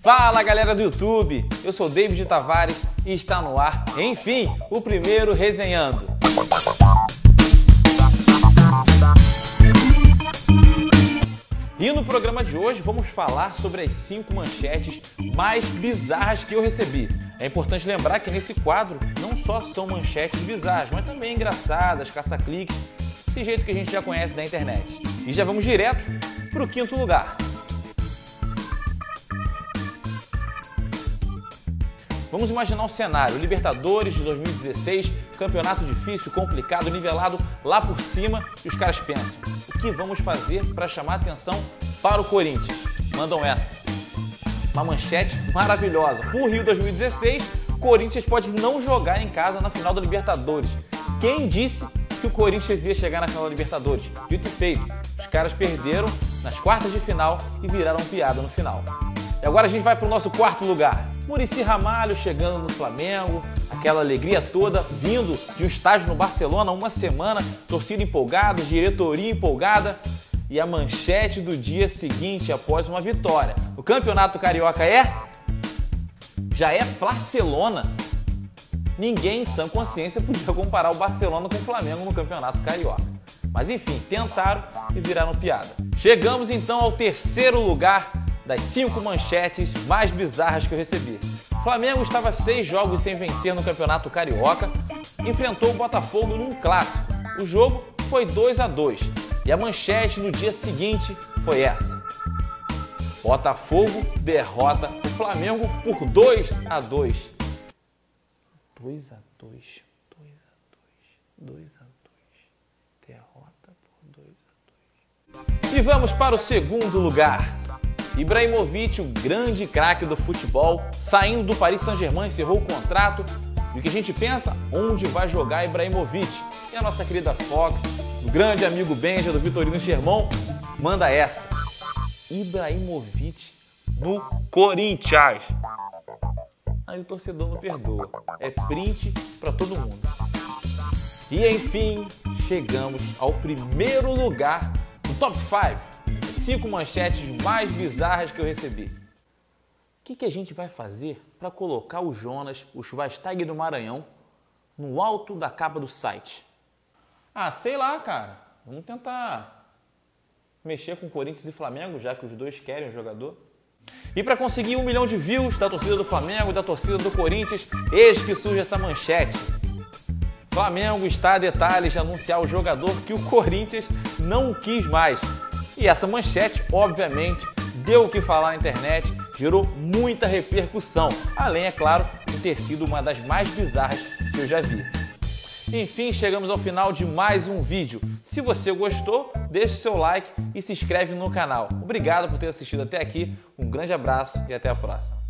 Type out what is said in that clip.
Fala galera do YouTube, eu sou David Tavares e está no ar, enfim, o primeiro Resenhando. E no programa de hoje vamos falar sobre as 5 manchetes mais bizarras que eu recebi. É importante lembrar que nesse quadro não só são manchetes bizarras, mas também engraçadas, caça-cliques, desse jeito que a gente já conhece da internet. E já vamos direto para o 5º lugar. Vamos imaginar um cenário, Libertadores de 2016, campeonato difícil, complicado, nivelado lá por cima, e os caras pensam, o que vamos fazer para chamar atenção para o Corinthians? Mandam essa. Uma manchete maravilhosa. Por Rio 2016, Corinthians pode não jogar em casa na final da Libertadores. Quem disse que o Corinthians ia chegar na final da Libertadores? Dito e feito, os caras perderam nas quartas de final e viraram piada no final. E agora a gente vai para o nosso 4º lugar. Muricy Ramalho chegando no Flamengo, aquela alegria toda, vindo de um estágio no Barcelona há uma semana, torcida empolgada, diretoria empolgada, e a manchete do dia seguinte após uma vitória. O Campeonato Carioca já é Barcelona. Ninguém em sã consciência podia comparar o Barcelona com o Flamengo no Campeonato Carioca. Mas enfim, tentaram e viraram piada. Chegamos então ao 3º lugar das 5 manchetes mais bizarras que eu recebi. O Flamengo estava 6 jogos sem vencer no Campeonato Carioca, enfrentou o Botafogo num clássico. O jogo foi 2-2 e a manchete no dia seguinte foi essa. Botafogo derrota o Flamengo por 2-2. 2-2. Derrota por 2-2. E vamos para o 2º lugar. Ibrahimovic, o grande craque do futebol, saindo do Paris Saint-Germain, encerrou o contrato. E o que a gente pensa? Onde vai jogar Ibrahimovic? E a nossa querida Fox, o grande amigo Benja do Vitorino Sherman, manda essa. Ibrahimovic no Corinthians. Aí o torcedor não perdoa. É print para todo mundo. E enfim, chegamos ao 1º lugar do Top 5. 5 manchetes mais bizarras que eu recebi. O que a gente vai fazer para colocar o Jonas, o Schweinsteiger do Maranhão, no alto da capa do site? Ah, sei lá, cara. Vamos tentar mexer com Corinthians e Flamengo, já que os dois querem o jogador. E para conseguir 1 milhão de views da torcida do Flamengo e da torcida do Corinthians, eis que surge essa manchete. Flamengo está a detalhes de anunciar o jogador que o Corinthians não quis mais. E essa manchete, obviamente, deu o que falar na internet, gerou muita repercussão, além, é claro, de ter sido uma das mais bizarras que eu já vi. Enfim, chegamos ao final de mais um vídeo. Se você gostou, deixe seu like e se inscreve no canal. Obrigado por ter assistido até aqui, um grande abraço e até a próxima.